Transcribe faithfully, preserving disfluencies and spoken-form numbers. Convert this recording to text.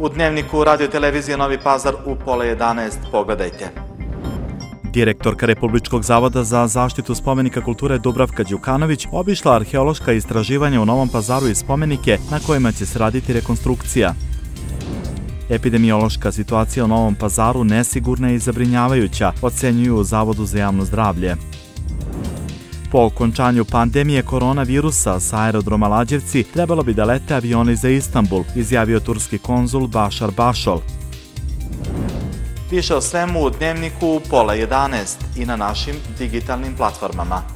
U dnevniku Radio televizije Novi Pazar u pola jedanaest pogledajte. Direktorka Republičkog zavoda za zaštitu spomenika kulture Dubravka Đukanović obišla arheološka istraživanja u Novom Pazaru i spomenike na kojima će se raditi rekonstrukcija. Epidemiološka situacija u Novom Pazaru nesigurna i zabrinjavajuća, ocenjuju u Zavodu za javno zdravlje. Po okončanju pandemije koronavirusa sa aerodroma Lađevci trebalo bi da lete avioni za Istanbul, izjavio turski konzul Bašar Bašol. Više o svemu u dnevniku u pola jedanaest i na našim digitalnim platformama.